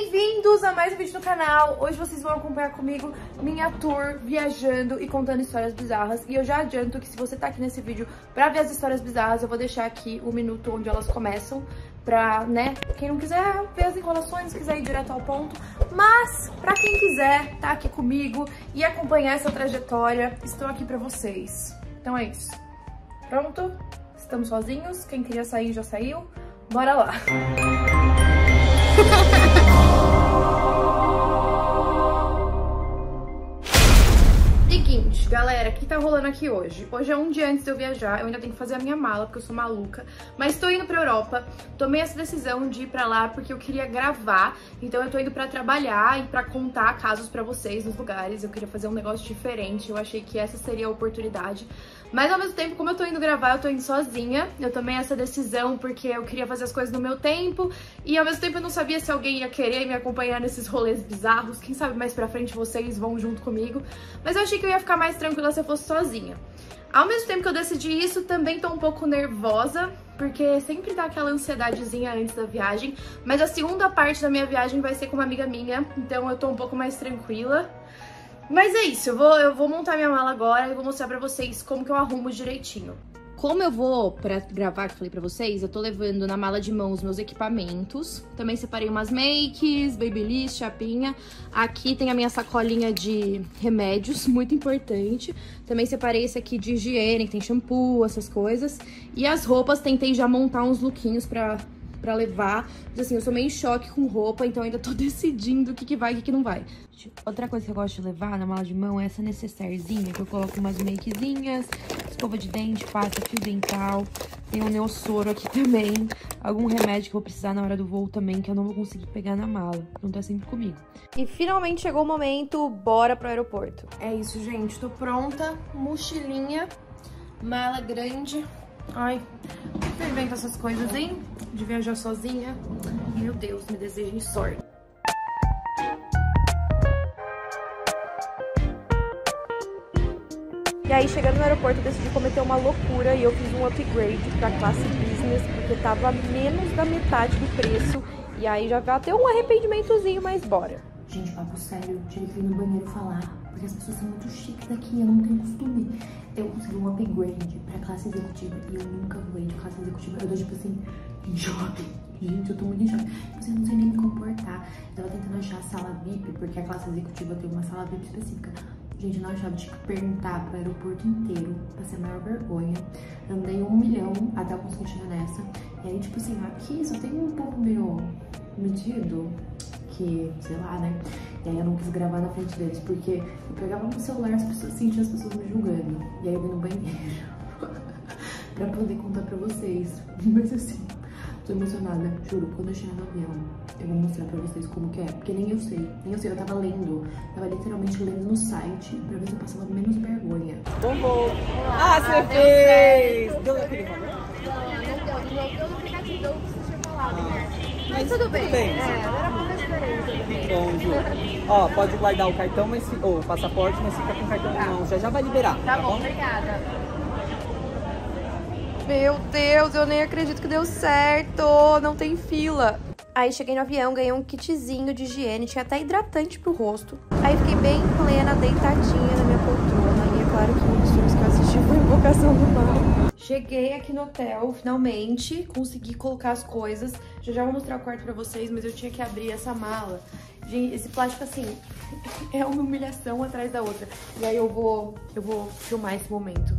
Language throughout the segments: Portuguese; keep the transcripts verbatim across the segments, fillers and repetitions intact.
Bem-vindos a mais um vídeo no canal. Hoje vocês vão acompanhar comigo minha tour viajando e contando histórias bizarras. E eu já adianto que se você tá aqui nesse vídeo pra ver as histórias bizarras, eu vou deixar aqui o minuto onde elas começam pra, né, quem não quiser ver as enrolações, quiser ir direto ao ponto. Mas, pra quem quiser tá aqui comigo e acompanhar essa trajetória, estou aqui pra vocês. Então é isso. Pronto? Estamos sozinhos. Quem queria sair já saiu. Bora lá! Seguinte, galera, o que tá rolando aqui hoje? Hoje é um dia antes de eu viajar, eu ainda tenho que fazer a minha mala, porque eu sou maluca. Mas tô indo pra Europa, tomei essa decisão de ir pra lá porque eu queria gravar. Então eu tô indo pra trabalhar e pra contar casos pra vocês nos lugares. Eu queria fazer um negócio diferente, eu achei que essa seria a oportunidade. Mas ao mesmo tempo, como eu tô indo gravar, eu tô indo sozinha. Eu tomei essa decisão porque eu queria fazer as coisas no meu tempo. E ao mesmo tempo eu não sabia se alguém ia querer me acompanhar nesses rolês bizarros. Quem sabe mais pra frente vocês vão junto comigo. Mas eu achei que eu ia ficar mais tranquila se eu fosse sozinha. Ao mesmo tempo que eu decidi isso, também tô um pouco nervosa, porque sempre dá aquela ansiedadezinha antes da viagem. Mas a segunda parte da minha viagem vai ser com uma amiga minha, então eu tô um pouco mais tranquila. Mas é isso, eu vou, eu vou montar minha mala agora e vou mostrar pra vocês como que eu arrumo direitinho. Como eu vou pra gravar, que eu falei pra vocês, eu tô levando na mala de mão os meus equipamentos. Também separei umas makes, babyliss, chapinha. Aqui tem a minha sacolinha de remédios, muito importante. Também separei esse aqui de higiene, que tem shampoo, essas coisas. E as roupas, tentei já montar uns lookinhos pra... pra levar, mas assim, eu sou meio em choque com roupa, então ainda tô decidindo o que que vai e o que que não vai. Outra coisa que eu gosto de levar na mala de mão é essa necessairezinha, que eu coloco umas makezinhas, escova de dente, pasta, fio dental, tem um neossoro aqui também, algum remédio que eu vou precisar na hora do voo também, que eu não vou conseguir pegar na mala, não tá sempre comigo. E finalmente chegou o momento, bora pro aeroporto. É isso, gente, tô pronta, mochilinha, mala grande. Ai, eu invento essas coisas, hein? De viajar sozinha. Meu Deus, me desejem sorte. E aí, chegando no aeroporto, eu decidi cometer uma loucura e eu fiz um upgrade pra classe business, porque tava menos da metade do preço. E aí já vai ter um arrependimentozinho, mas bora. Gente, papo sério, tive que ir no banheiro falar, porque as pessoas são muito chiques daqui, eu não tenho costume. Eu consegui um upgrade pra classe executiva e eu nunca voei de classe executiva. Eu tô tipo assim, em choque. Gente, eu tô muito em choque. Eu não sei nem me comportar. Eu tava tentando achar a sala V I P, porque a classe executiva tem uma sala V I P específica. Gente, eu não achava, tinha que perguntar pro aeroporto inteiro, passei a maior vergonha. Andei um milhão até eu conseguir chegar nessa. E aí, tipo assim, aqui só tem um pouco meio metido, que, sei lá, né? E aí eu não quis gravar na frente deles, porque eu pegava no celular, as pessoas sentiam as pessoas me julgando. E aí eu vim no banheiro pra poder contar pra vocês. Mas assim, tô emocionada, juro, quando eu chegar no avião, eu vou mostrar pra vocês como que é. Porque nem eu sei, nem eu sei, eu tava lendo, tava literalmente lendo no site pra ver se eu passava menos vergonha. Bombou! Ah, você fez! Deu aquele valor? Não, não deu, no aplicativo deu o que você tinha falado, né? Mas tudo bem, tudo bem. É, era muita diferença também. Bom, Ju. Ó, pode guardar o cartão, mas ou o passaporte, mas fica com o cartão na mão. Já já vai liberar. Tá, tá bom, bom, obrigada. Meu Deus, eu nem acredito que deu certo. Não tem fila. Aí cheguei no avião, ganhei um kitzinho de higiene, tinha até hidratante pro rosto. Aí fiquei bem plena, deitadinha na minha poltrona. E é claro que um dos filmes que eu assisti foi Invocação do Mal. Cheguei aqui no hotel, finalmente, consegui colocar as coisas. Já já vou mostrar o quarto pra vocês, mas eu tinha que abrir essa mala. Gente, esse plástico, assim, é uma humilhação atrás da outra. E aí eu vou, eu vou filmar esse momento.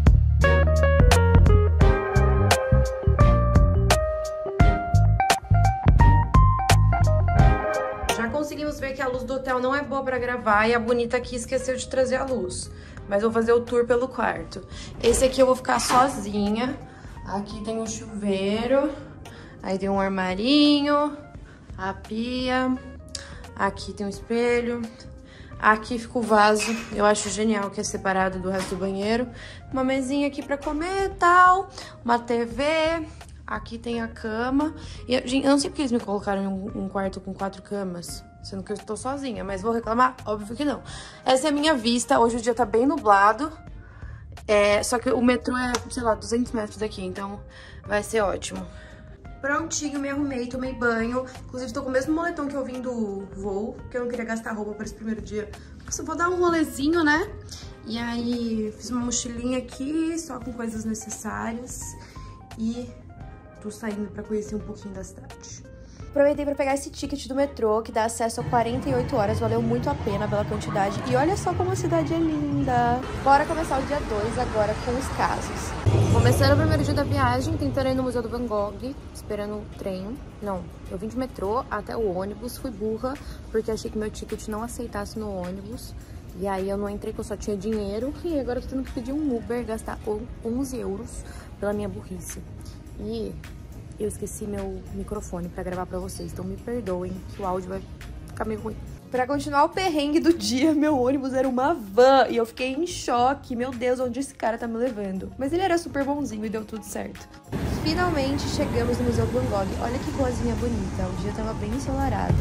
Já conseguimos ver que a luz do hotel não é boa pra gravar e a bonita aqui esqueceu de trazer a luz. Mas vou fazer o tour pelo quarto. Esse aqui eu vou ficar sozinha. Aqui tem um chuveiro. Aí tem um armarinho. A pia. Aqui tem um espelho. Aqui fica o vaso. Eu acho genial que é separado do resto do banheiro. Uma mesinha aqui pra comer e tal. Uma T V. Aqui tem a cama. E, gente, eu não sei porque eles me colocaram em um, um quarto com quatro camas. Sendo que eu estou sozinha, mas vou reclamar? Óbvio que não. Essa é a minha vista, hoje o dia tá bem nublado. É, só que o metrô é, sei lá, duzentos metros daqui, então vai ser ótimo. prontinho, me arrumei, tomei banho. Inclusive, tô com o mesmo moletom que eu vim do voo, porque eu não queria gastar roupa para esse primeiro dia. Eu só vou dar um rolezinho, né? E aí, fiz uma mochilinha aqui, só com coisas necessárias. E tô saindo pra conhecer um pouquinho da cidade. Aproveitei pra pegar esse ticket do metrô, que dá acesso a quarenta e oito horas, valeu muito a pena pela quantidade. E olha só como a cidade é linda! Bora começar o dia dois agora com os casos. Começando o primeiro dia da viagem, tentando ir no Museu do Van Gogh, esperando o trem. Não, eu vim de metrô até o ônibus, fui burra, porque achei que meu ticket não aceitasse no ônibus. E aí eu não entrei, que eu só tinha dinheiro, e agora eu tô tendo que pedir um Uber, gastar onze euros pela minha burrice. E eu esqueci meu microfone pra gravar pra vocês, então me perdoem que o áudio vai ficar meio ruim. Pra continuar o perrengue do dia, meu ônibus era uma van e eu fiquei em choque. Meu Deus, onde esse cara tá me levando? Mas ele era super bonzinho e deu tudo certo. Finalmente chegamos no Museu do Van Gogh. Olha que ruazinha bonita, o dia tava bem ensolarado.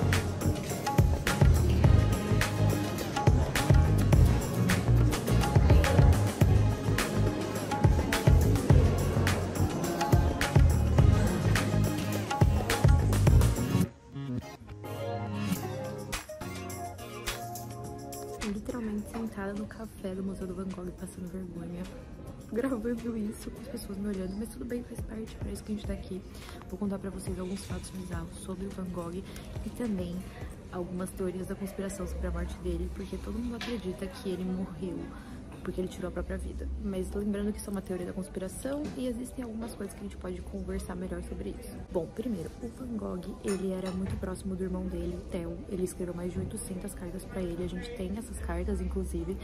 Literalmente sentada no café do Museu do Van Gogh, passando vergonha, gravando isso, com as pessoas me olhando, mas tudo bem, faz parte, para isso que a gente tá aqui. Vou contar pra vocês alguns fatos bizarros sobre o Van Gogh e também algumas teorias da conspiração sobre a morte dele, porque todo mundo acredita que ele morreu porque ele tirou a própria vida. Mas lembrando que isso é uma teoria da conspiração e existem algumas coisas que a gente pode conversar melhor sobre isso. Bom, primeiro, o Van Gogh, ele era muito próximo do irmão dele, Theo. Ele escreveu mais de oitocentas cartas pra ele, a gente tem essas cartas, inclusive.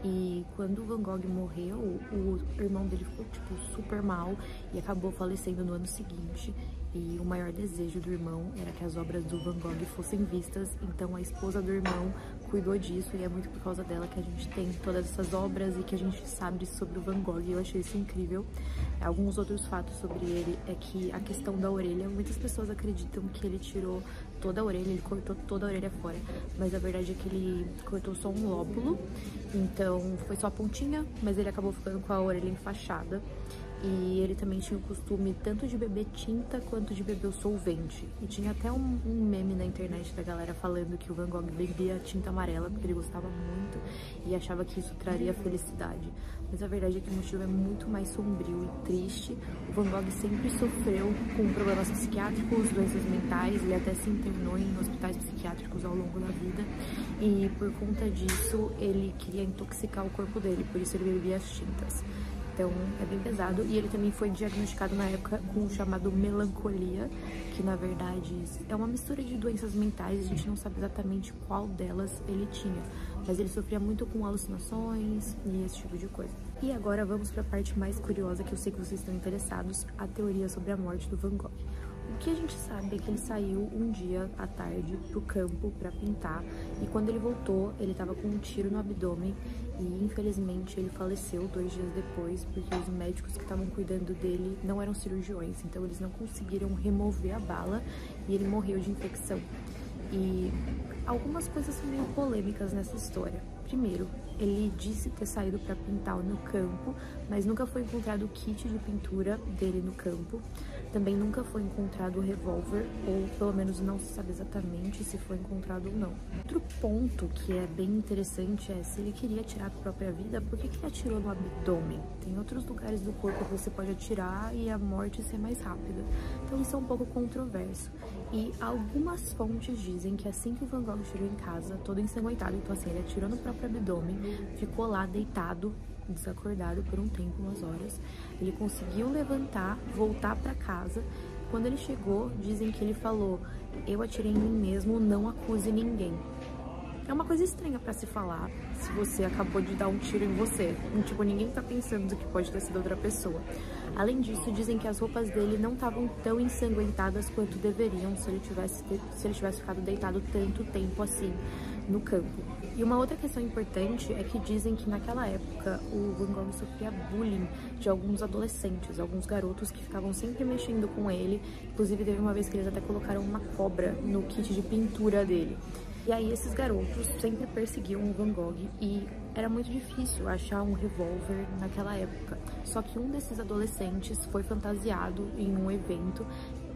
E quando o Van Gogh morreu, o irmão dele ficou, tipo, super mal e acabou falecendo no ano seguinte. E o maior desejo do irmão era que as obras do Van Gogh fossem vistas, então a esposa do irmão cuidou disso e é muito por causa dela que a gente tem todas essas obras e que a gente sabe sobre o Van Gogh. Eu achei isso incrível. Alguns outros fatos sobre ele é que a questão da orelha, muitas pessoas acreditam que ele tirou toda a orelha, ele cortou toda a orelha fora, mas a verdade é que ele cortou só um lóbulo, então foi só a pontinha, mas ele acabou ficando com a orelha enfaixada. E ele também tinha o costume tanto de beber tinta quanto de beber o solvente. E tinha até um, um meme na internet da galera falando que o Van Gogh bebia tinta amarela porque ele gostava muito e achava que isso traria felicidade. Mas a verdade é que o motivo é muito mais sombrio e triste. O Van Gogh sempre sofreu com problemas psiquiátricos, doenças mentais, ele até se internou em hospitais psiquiátricos ao longo da vida. E por conta disso, ele queria intoxicar o corpo dele, por isso ele bebia as tintas. Então é bem pesado, e ele também foi diagnosticado na época com o chamado melancolia, que na verdade é uma mistura de doenças mentais, a gente não sabe exatamente qual delas ele tinha, mas ele sofria muito com alucinações e esse tipo de coisa. E agora vamos para a parte mais curiosa, que eu sei que vocês estão interessados, a teoria sobre a morte do Van Gogh. O que a gente sabe é que ele saiu um dia à tarde pro campo para pintar e quando ele voltou, ele tava com um tiro no abdômen e infelizmente ele faleceu dois dias depois porque os médicos que estavam cuidando dele não eram cirurgiões, então eles não conseguiram remover a bala e ele morreu de infecção. E algumas coisas são meio polêmicas nessa história. Primeiro, ele disse ter saído para pintar no campo, mas nunca foi encontrado o kit de pintura dele no campo. Também nunca foi encontrado o revólver, ou pelo menos não se sabe exatamente se foi encontrado ou não. Outro ponto que é bem interessante é se ele queria tirar a própria vida, por que que ele atirou no abdômen? Tem outros lugares do corpo que você pode atirar e a morte ser mais rápida. Então isso é um pouco controverso. E algumas fontes dizem que assim que o Van Gogh chegou em casa, todo ensanguentado, então assim, ele atirou no próprio abdômen, ficou lá deitado, desacordado por um tempo, umas horas. Ele conseguiu levantar, voltar para casa. Quando ele chegou, dizem que ele falou: "Eu atirei em mim mesmo, não acuse ninguém". É uma coisa estranha para se falar se você acabou de dar um tiro em você. Tipo, ninguém tá pensando que pode ter sido outra pessoa. Além disso, dizem que as roupas dele não estavam tão ensanguentadas quanto deveriam se ele tivesse, se ele tivesse ficado deitado tanto tempo assim no campo. E uma outra questão importante é que dizem que naquela época o Van Gogh sofria bullying de alguns adolescentes, alguns garotos que ficavam sempre mexendo com ele. Inclusive teve uma vez que eles até colocaram uma cobra no kit de pintura dele. E aí esses garotos sempre perseguiam o Van Gogh e era muito difícil achar um revólver naquela época. Só que um desses adolescentes foi fantasiado em um evento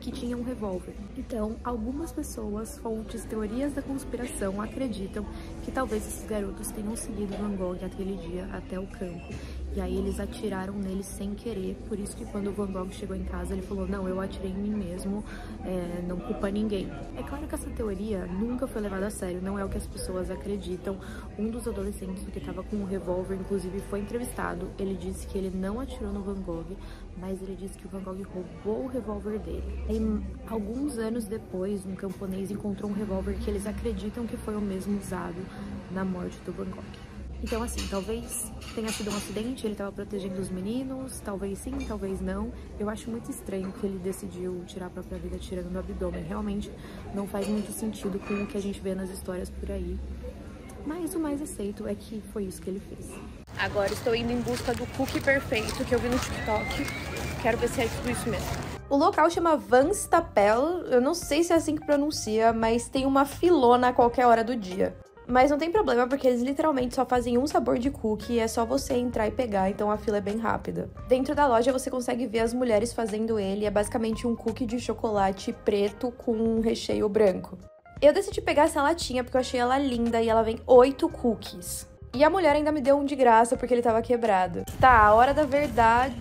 que tinha um revólver. Então, algumas pessoas, fontes, teorias da conspiração, acreditam que talvez esses garotos tenham seguido Van Gogh aquele dia até o campo. E aí eles atiraram nele sem querer, por isso que quando o Van Gogh chegou em casa, ele falou, não, eu atirei em mim mesmo, é, não culpa ninguém. É claro que essa teoria nunca foi levada a sério, não é o que as pessoas acreditam. Um dos adolescentes que estava com um revólver, inclusive, foi entrevistado. Ele disse que ele não atirou no Van Gogh, mas ele disse que o Van Gogh roubou o revólver dele. E alguns anos depois, um camponês encontrou um revólver que eles acreditam que foi o mesmo usado na morte do Van Gogh. Então, assim, talvez tenha sido um acidente, ele estava protegendo os meninos, talvez sim, talvez não. Eu acho muito estranho que ele decidiu tirar a própria vida atirando no abdômen. Realmente não faz muito sentido com o que a gente vê nas histórias por aí. Mas o mais aceito é que foi isso que ele fez. Agora estou indo em busca do cookie perfeito que eu vi no TikTok. Quero ver se é tudo isso mesmo. O local chama Van Stapel, eu não sei se é assim que pronuncia, mas tem uma filona a qualquer hora do dia. Mas não tem problema, porque eles literalmente só fazem um sabor de cookie e é só você entrar e pegar, então a fila é bem rápida. Dentro da loja você consegue ver as mulheres fazendo ele, é basicamente um cookie de chocolate preto com um recheio branco. Eu decidi pegar essa latinha porque eu achei ela linda e ela vem oito cookies. E a mulher ainda me deu um de graça porque ele tava quebrado. Tá, a hora da verdade...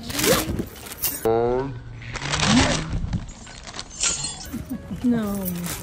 Não...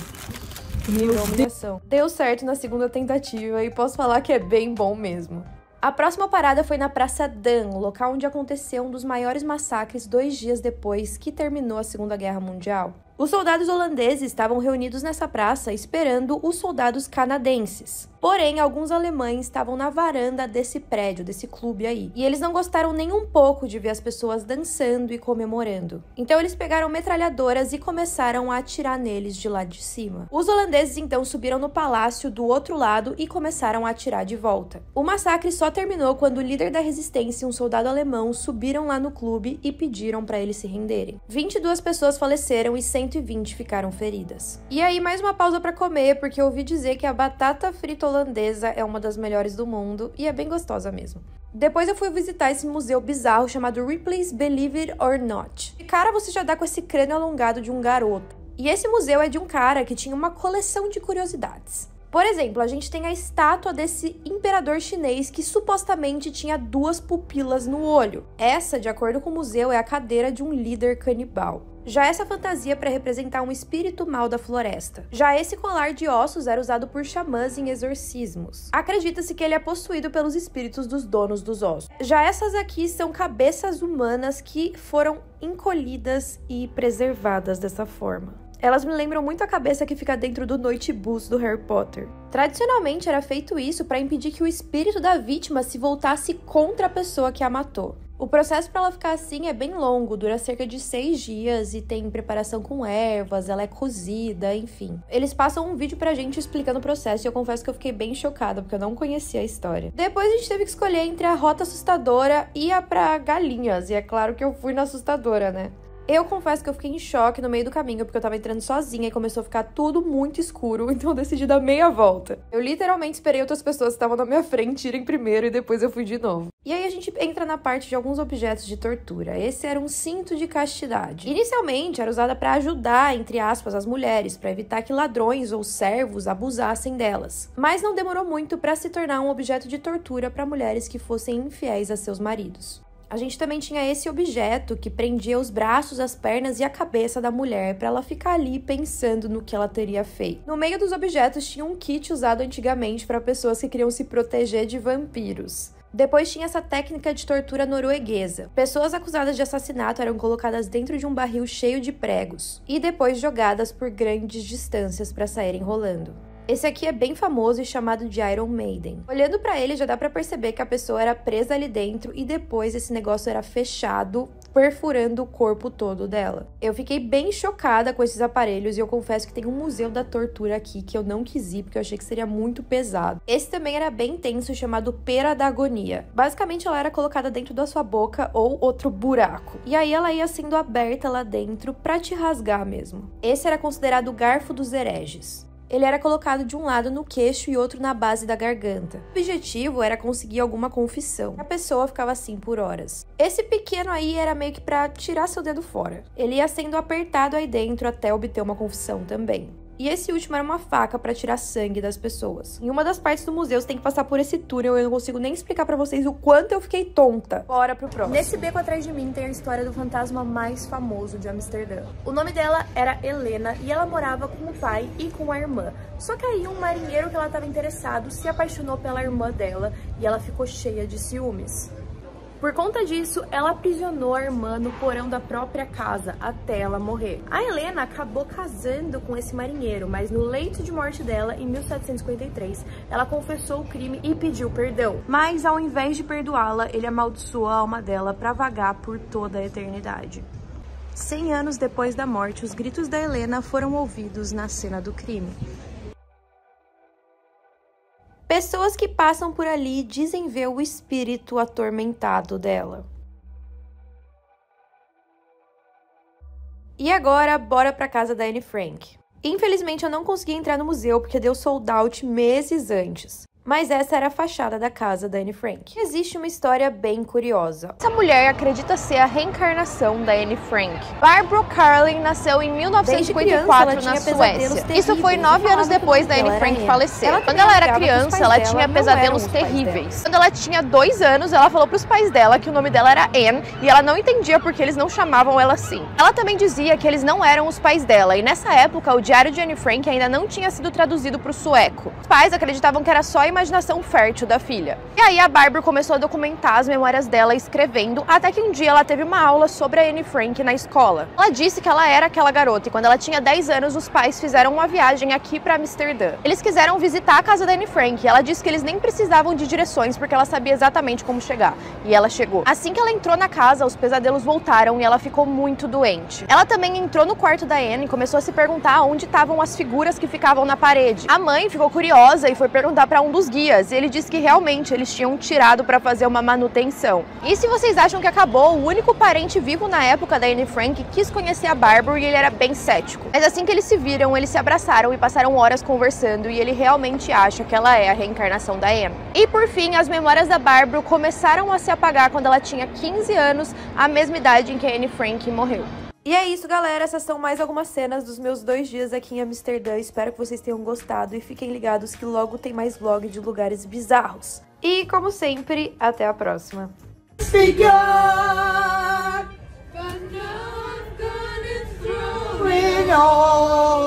Meu Deus. Deu certo na segunda tentativa e posso falar que é bem bom mesmo. A próxima parada foi na Praça Dan, local onde aconteceu um dos maiores massacres dois dias depois que terminou a Segunda Guerra Mundial. Os soldados holandeses estavam reunidos nessa praça esperando os soldados canadenses. Porém, alguns alemães estavam na varanda desse prédio, desse clube aí. E eles não gostaram nem um pouco de ver as pessoas dançando e comemorando. Então eles pegaram metralhadoras e começaram a atirar neles de lá de cima. Os holandeses então subiram no palácio do outro lado e começaram a atirar de volta. O massacre só terminou quando o líder da resistência e um soldado alemão subiram lá no clube e pediram para eles se renderem. vinte e duas pessoas faleceram e cento e vinte ficaram feridas. E aí, mais uma pausa para comer, porque eu ouvi dizer que a batata frita holandesa é uma das melhores do mundo e é bem gostosa mesmo. Depois eu fui visitar esse museu bizarro chamado Ripley's Believe It or Not. De cara você já dá com esse crânio alongado de um garoto. E esse museu é de um cara que tinha uma coleção de curiosidades. Por exemplo, a gente tem a estátua desse imperador chinês que supostamente tinha duas pupilas no olho. Essa, de acordo com o museu, é a cadeira de um líder canibal. Já essa fantasia para representar um espírito mau da floresta. Já esse colar de ossos era usado por xamãs em exorcismos. Acredita-se que ele é possuído pelos espíritos dos donos dos ossos. Já essas aqui são cabeças humanas que foram encolhidas e preservadas dessa forma. Elas me lembram muito a cabeça que fica dentro do Noitebus do Harry Potter. Tradicionalmente era feito isso para impedir que o espírito da vítima se voltasse contra a pessoa que a matou. O processo para ela ficar assim é bem longo, dura cerca de seis dias e tem preparação com ervas, ela é cozida, enfim. Eles passam um vídeo pra gente explicando o processo e eu confesso que eu fiquei bem chocada, porque eu não conhecia a história. Depois a gente teve que escolher entre a rota assustadora e a pra galinhas, e é claro que eu fui na assustadora, né? Eu confesso que eu fiquei em choque no meio do caminho, porque eu tava entrando sozinha e começou a ficar tudo muito escuro, então eu decidi dar meia volta. Eu literalmente esperei outras pessoas que estavam na minha frente irem primeiro e depois eu fui de novo. E aí a gente entra na parte de alguns objetos de tortura. Esse era um cinto de castidade. Inicialmente era usada para ajudar, entre aspas, as mulheres, para evitar que ladrões ou servos abusassem delas. Mas não demorou muito para se tornar um objeto de tortura para mulheres que fossem infiéis a seus maridos. A gente também tinha esse objeto que prendia os braços, as pernas e a cabeça da mulher para ela ficar ali pensando no que ela teria feito. No meio dos objetos tinha um kit usado antigamente para pessoas que queriam se proteger de vampiros. Depois tinha essa técnica de tortura norueguesa. Pessoas acusadas de assassinato eram colocadas dentro de um barril cheio de pregos e depois jogadas por grandes distâncias para saírem rolando. Esse aqui é bem famoso e chamado de Iron Maiden. Olhando pra ele, já dá pra perceber que a pessoa era presa ali dentro e depois esse negócio era fechado, perfurando o corpo todo dela. Eu fiquei bem chocada com esses aparelhos e eu confesso que tem um museu da tortura aqui que eu não quis ir porque eu achei que seria muito pesado. Esse também era bem tenso, chamado pera da agonia. Basicamente, ela era colocada dentro da sua boca ou outro buraco. E aí ela ia sendo aberta lá dentro pra te rasgar mesmo. Esse era considerado o garfo dos hereges. ele era colocado de um lado no queixo e outro na base da garganta. O objetivo era conseguir alguma confissão. A pessoa ficava assim por horas. Esse pequeno aí era meio que pra tirar seu dedo fora. Ele ia sendo apertado aí dentro até obter uma confissão também. E esse último era uma faca para tirar sangue das pessoas. Em uma das partes do museu, você tem que passar por esse túnel. Eu não consigo nem explicar pra vocês o quanto eu fiquei tonta. Bora pro próximo. Nesse beco atrás de mim tem a história do fantasma mais famoso de Amsterdã. O nome dela era Helena e ela morava com o pai e com a irmã. Só que aí um marinheiro que ela estava interessado se apaixonou pela irmã dela e ela ficou cheia de ciúmes. Por conta disso, ela aprisionou a irmã no porão da própria casa até ela morrer. A Helena acabou casando com esse marinheiro, mas no leito de morte dela, em mil setecentos e cinquenta e três, ela confessou o crime e pediu perdão. Mas ao invés de perdoá-la, ele amaldiçoou a alma dela para vagar por toda a eternidade. Cem anos depois da morte, os gritos da Helena foram ouvidos na cena do crime. Pessoas que passam por ali dizem ver o espírito atormentado dela. E agora, bora pra casa da Anne Frank. Infelizmente, eu não consegui entrar no museu porque deu sold out meses antes. Mas essa era a fachada da casa da Anne Frank. Existe uma história bem curiosa. Essa mulher acredita ser a reencarnação da Anne Frank. Barbara Carling nasceu em mil novecentos e cinquenta e quatro na Suécia. Isso foi nove anos depois da Anne Frank falecer. Quando ela era criança, ela tinha pesadelos terríveis. Quando ela tinha dois anos, ela falou pros pais dela que o nome dela era Anne e ela não entendia porque eles não chamavam ela assim. Ela também dizia que eles não eram os pais dela e nessa época o diário de Anne Frank ainda não tinha sido traduzido pro sueco. Os pais acreditavam que era só a imaginação fértil da filha. E aí a Barbara começou a documentar as memórias dela escrevendo, até que um dia ela teve uma aula sobre a Anne Frank na escola. Ela disse que ela era aquela garota e quando ela tinha dez anos os pais fizeram uma viagem aqui para Amsterdã. Eles quiseram visitar a casa da Anne Frank e ela disse que eles nem precisavam de direções porque ela sabia exatamente como chegar. E ela chegou. Assim que ela entrou na casa, os pesadelos voltaram e ela ficou muito doente. Ela também entrou no quarto da Anne e começou a se perguntar onde estavam as figuras que ficavam na parede. A mãe ficou curiosa e foi perguntar para um dos guias e ele disse que realmente eles tinham tirado para fazer uma manutenção. E se vocês acham que acabou, o único parente vivo na época da Anne Frank quis conhecer a Barbara e ele era bem cético. Mas assim que eles se viram, eles se abraçaram e passaram horas conversando e ele realmente acha que ela é a reencarnação da Anne. E por fim, as memórias da Barbara começaram a se apagar quando ela tinha quinze anos, a mesma idade em que a Anne Frank morreu. E é isso, galera. Essas são mais algumas cenas dos meus dois dias aqui em Amsterdã. Espero que vocês tenham gostado e fiquem ligados que logo tem mais vlog de lugares bizarros. E, como sempre, até a próxima. Begun, but now I've gone and thrown it all.